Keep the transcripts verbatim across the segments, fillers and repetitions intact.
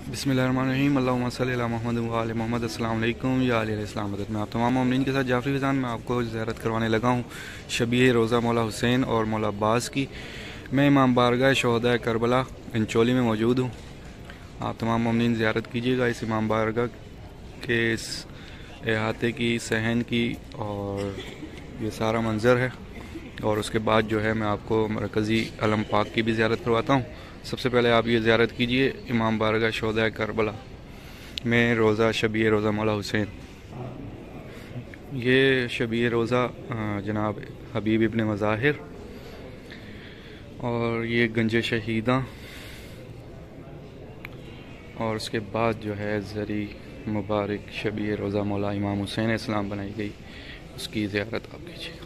बिस्मिल्लाहिर्रहमानिर्रहीम अल्लाहुम्मा सल्ली अला मुहम्मद व आले मोहम्मद। अस्सलाम वालेकुम या आले इस्लाम मदद में आप तमाम मोमिनीन के साथ जाफरी फैज़ान मैं आपको ज़ियारत करवाने लगा हूँ शबीह रोज़ा मौला हुसैन और मौला अब्बास की। मैं इमाम बारगाह शोहदा करबला इंचोली में मौजूद हूँ। आप तमाम मोमिनीन ज़ियारत कीजिएगा इस इमाम बारगाह के इस अहाते की, सहन की, और ये सारा मंज़र है। और उसके बाद जो है मैं आपको मरकज़ी अलम पाक की भी ज़ियारत करवाता हूँ। सबसे पहले आप ये ज़ियारत कीजिए इमाम बारगाह शोहदा करबला में रोज़ा शबीह रोज़ा मौला हुसैन। ये शबीह रोज़ा जनाब हबीब इब्न मज़ाहिर और ये गंज शहीदा, और उसके बाद जो है ज़री मुबारक शबीह रोज़ा मौला इमाम हुसैन इस्लाम बनाई गई, उसकी ज़ियारत आप कीजिएगा।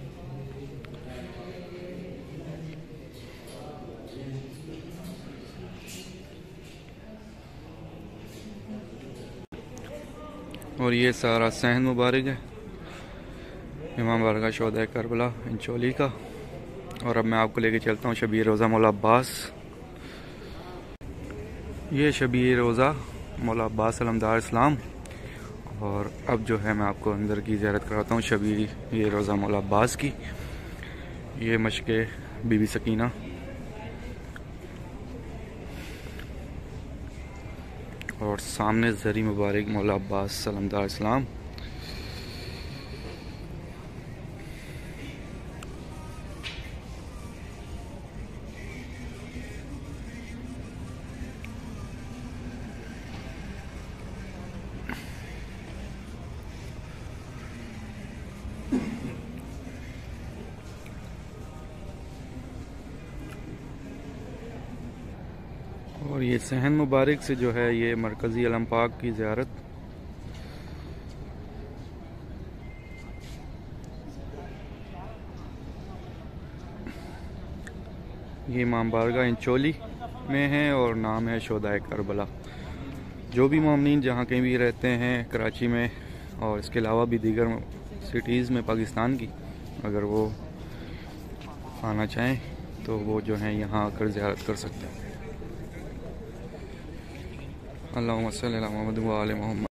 और ये सारा सहन मुबारक है इमाम बारगाह शोहदा करबला इंचोली का। और अब मैं आपको लेके चलता हूँ शबीह रोज़ा मौला अब्बास। ये शबीह रोज़ा मौला अब्बास अलमदार इस्लाम। और अब जो है मैं आपको अंदर की ज़ियारत कराता हूँ शबीह ये रोज़ा मौला अब्बास की। ये मशक़े बीबी सकीना, और सामने ज़री मुबारक मौला अब्बास अलमदार इस्लाम। और ये सहन मुबारक से जो है ये मरकज़ी अलम पाक की ज़ियारत। ये इमाम बारगाह इंचोली में है और नाम है शोहदा करबला। जो भी मोमिनीन जहाँ कहीं भी रहते हैं कराची में और इसके अलावा भी दीगर सिटीज़ में पाकिस्तान की, अगर वो आना चाहें तो वो जो है यहाँ आकर ज़ियारत कर सकते हैं। अल्लाहुम्मा सल्ली अला मुहम्मद व आले मोहम्मद।